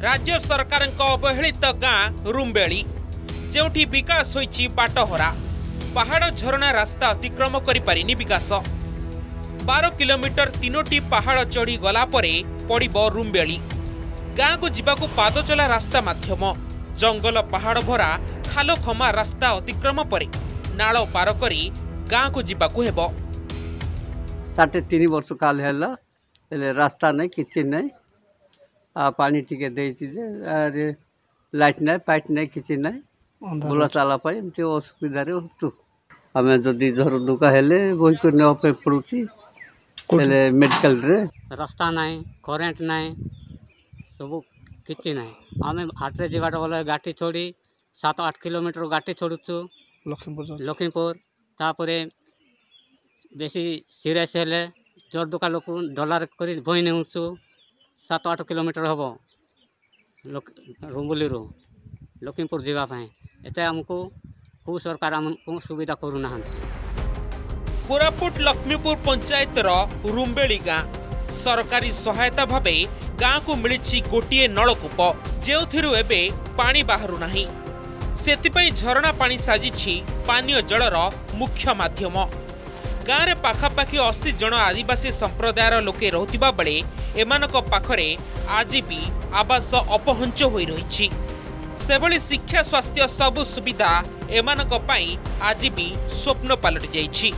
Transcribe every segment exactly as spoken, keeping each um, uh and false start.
राज्य सरकार अवहेलित गाँ रुम्बेली जोठी विकास होईची बाटहरा पहाड़ झरणा रास्ता अतिक्रम करि पारिनी विकास बारह किलोमीटर तीनोटी पहाड़ चढ़ी गला परे पड़िबो रुम्बेली गाँ को जीवाकू पाद चला रास्ता माध्यम जंगल पहाड़ भरा खालो खमा रास्ता अतिक्रम परे नाଳ पार करी गाँ को जीवाकू हेबो। साढ़े तीन वर्ष काल है रास्ता नहीं किसी नहीं आ पानी टिके दे लाइट नहीं पाइट नहीं किसी नहीं बोला चला पाए एमती असुविधा आम जदि झर दुका हेले बही कर ने पड़ुची मेडिकल रे रास्ता नहीं करेन्ट नहीं सब किसी नहीं आम हाटे जावाटा बोले गाठी छोड़ी सात आठ किलोमीटर गाठी छोड़ुचु लखीमपुर लखीमपुर तापर बेसी सीरियस हेले जोर दुका लोक डलार कर बही नेउचु सात आठ किलोमीटर हम रुम्बुली लखीमपुर जावाई एते आमको कौ सरकार आमको सुविधा करूना। कोरापुट लक्ष्मीपुर पंचायत रुम्बेली गाँ सरकारी सहायता भावे गाँ को मिली गोटे नलकूप जो एबे पानी बाहरु नाही सेतिपई झरणा पानी साजिछि पानीय जलर मुख्य माध्यम। गाँव में पाखापाखि अस्सी जन आदिवासी संप्रदायर लोके रहुतिबा बेले एमानक पाखरे आज भी आवास अपहंच होई रहिछि सेभली शिक्षा स्वास्थ्य सबु सुविधा एमानक पई आज भी स्वप्न पलटि जाइछि।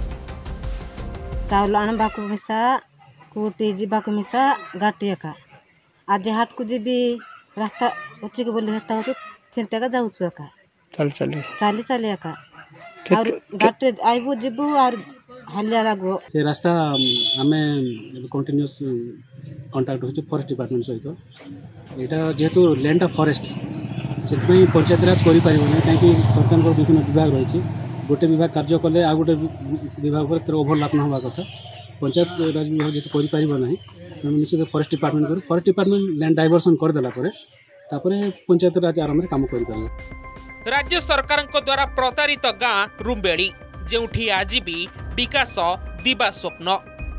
चाउल आणबाकू मिसा कोटी जीवाकू मिसा गाटी एका आज हाट को जीबी रास्ता उची को बोली हेता तो चिंता का जाउछु एका चल चली चाली चाली एका और गाटे आइबो जीबू और हालिया लागो से रास्ता आम कंटिन्यूस कंटाक्ट हो फॉरेस्ट डिपार्टमेंट सहित यहाँ जेहेतु लैंड ऑफ फॉरेस्ट से पंचायत राज कर कहीं सरकार विभिन्न विभाग रही गोटे विभाग कार्य कले आ गोटे विभाग पर ओभरलैप न होगा कथा पंचायत राज विभाग जेहतु करना तेनाली निश्चित फॉरेस्ट डिपार्टमेंट कर फॉरेस्ट डिपार्टमेंट लैंड डाइवर्सन करदेला पंचायत राज आराम काम कर राज्य सरकार द्वारा प्रतारित गाँ रुम्बेली जोठी आज भी विकास दिबा स्वप्न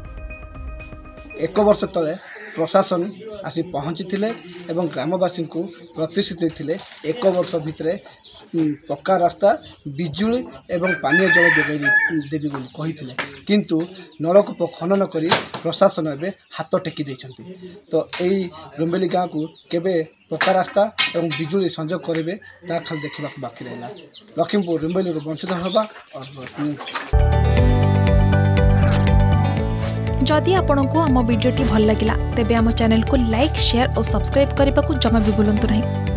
एक वर्ष तले प्रशासन आसी पहुँची एवं ग्रामवासी को प्रतिश्रुति थे एक वर्ष भितर पक्का रास्ता बिजुली एवं पानीय जल जोगाई देवी कही किंतु नलकूप खनन करी प्रशासन एवं हाथ टेकी देइछंती तो यही रुम्बेली गाँव को केबे पक्का रास्ता एवं बिजुली संजोग करेंगे ता खाली देखा बाकी रहा। लखीमपुर रुम्बेली वंशीधर हवा और जदि आपंक आम भिडी भल लगा तेब आम चैनल को लाइक शेयर और सब्सक्राइब करने को जमा भी भूलु नहीं।